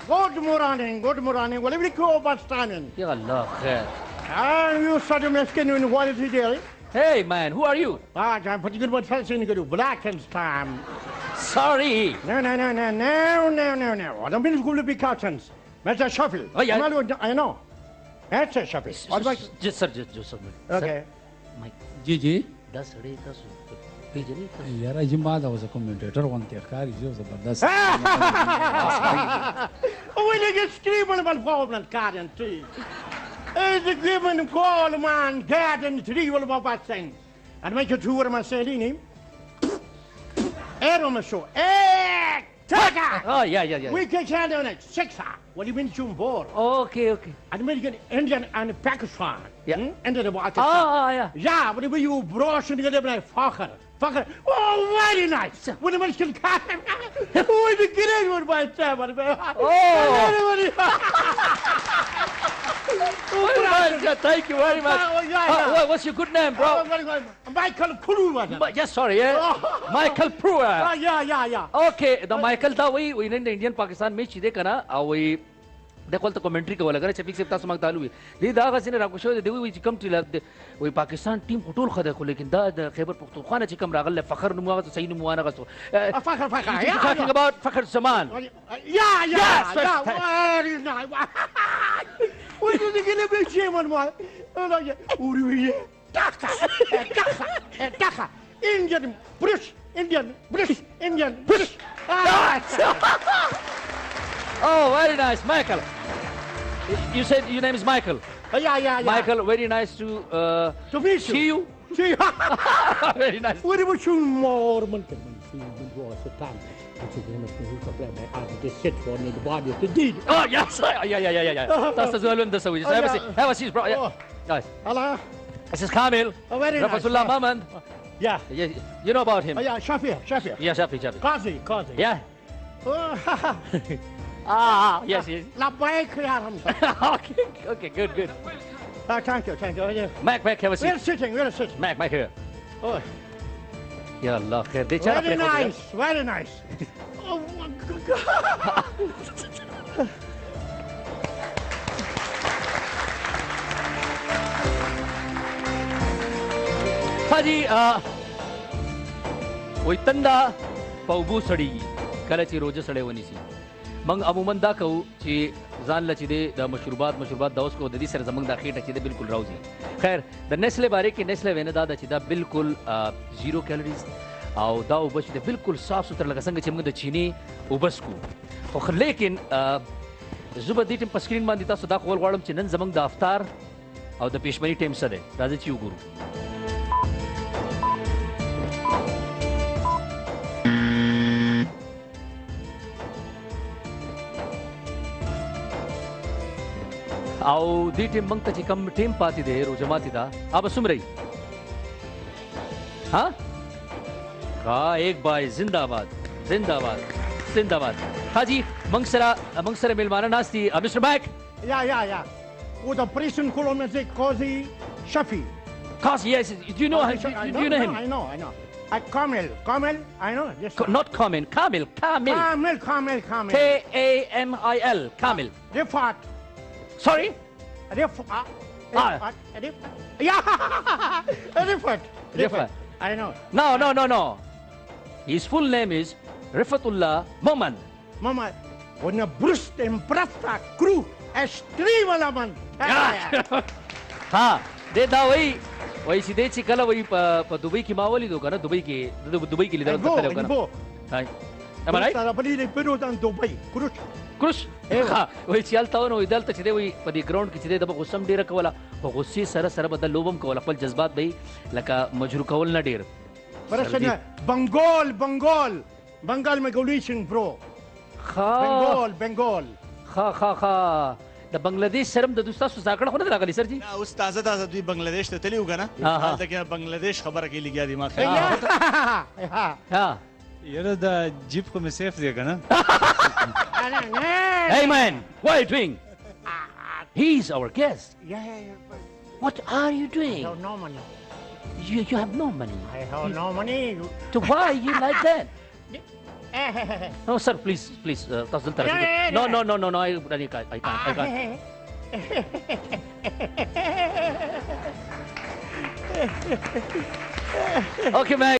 Good morning, good morning. What do you call about standing? Ya Allah khair. And you started masking in quality daily. Hey man, who are you? Ah, I'm putting good what else in you do. Black and time. Sorry. No. I don't mean to be cousins. Mr. Shuffle. Oh, yeah. I know. That's a Shuffle. Just sir, just sir. Okay. My Gigi? 10 साढ़े 10 भेजनी यार अजमाद was a commentator one थे कार जो जबरदस्त When you get screaming about problem card and tree. It's a given call man dad and tree will about things. And make you two of my saying him. Air on the show. Eh, Taka! Oh yeah. We can handle it. Six. What do you mean to board? Okay. American, Indian, and Pakistan. Yeah. And the Pakistan. Yeah. Yeah, but if you brush and get them like fucker. Oh, very nice. When the American cat. Who is the kid with my seven? Oh, thank you very much. What's your good name, bro? Michael Pruitt. Yes, sorry, Michael Pruitt. Yeah. Okay, the Michael da we in Indian Pakistan me chide kana we they call the commentary ko lagare chapik septa samag talu li da ga sine rakho show de we come to we Pakistan team hotul khada ko lekin da Khyber Pakhtunkhwa na chikam ragal fakhr nuwa ga sayin nuwa na ga so fakhr yeah talking about fakhr zaman yeah very nice what do you get a big shame on my uri taka Indian British Oh, very nice, Michael. You said your name is Michael. Yeah. Michael, very nice to meet see you. Very nice. What about you more? Sit for the body of the deed. Oh, yes. Yeah. That's as well in the Saudi. Have a seat, bro. Yeah. Nice. Hello. This is Kamil. Very nice. Rafatullah Mamand. Yeah. You know about him. Yeah, Shafi. Yeah, Shafi. Qazi. Yeah. Yes. Okay, good. Thank you. Mac, have a seat. We're sitting. Mac, here. Oh. Ya Allah, khair. Very nice. Oh my God. Haji, we tanda paubu sadi kala chi roja sade wani si mang amuman da kau chi zan la chi de da mashrubat da usko da di sar zamang da khita chi de bilkul rauzi khair da nesle bare ki nesle vena da chi da bilkul 0 calories au da ubash de bilkul saaf sutra laga sang chimga da chini ubasku خو lekin زبدي تم پسکرین باندې تاسو دا خول غواړم چې نن زمنګ د افطار او د پېشمنی ټیم سره راځي چې وګورو او دې ټیم موږ ته چې کوم ټیم پاتې دی روزماتي دا अब सुन रही हाँ एक बार जिंदाबाद हाजी मंगसरा मेलमाना नास्ती mister back Yeah. With the prison column say Qazi Shafi. Qazi, yes. Do you know him? Do you know him? I know. Kamil, I know. Yes, Not Kamil. Kamil. Kamil. Kamil. Rifat. Sorry? Rifat. Rifat. I know. No. His full name is Rifatullah Momand. Mama, when a Bist impresta crew estrima man. हाँ दे दा वही सीधे चिकला वही Dubai की मावली दो ना Dubai की leader तक करेगा ना हाँ हमारा सारा बड़ी ने पेरो तन दुबई क्रुश हाँ वही चलता हो ना इधर तक चिदे वही पदी ग्राउंड की चिदे दबा गुस्सम डेर कवला वो गुस्से सर बदल लोबम कवला पल जज्बात भाई लका मजरू कवल ना डेर परसना बंगाल में गोलीशन ब्रो बंगाल खा د بنگلاديش سره د دوستا سو ځاکړه خو نه راغلی سر جی او تازه دوی بنگلاديش ته تلی وګنه حالته کې بنگلاديش خبره کې لګیا دي ما ها یره د جیپ کو می سیف دی کنه Hey man, what are you doing? He's our guest. What are you doing? I have no money. You have no money. I have no money. So why you like that? No, sir, please, please. Tas dal taraf. No, no, no, no, no. I can't. Okay, man.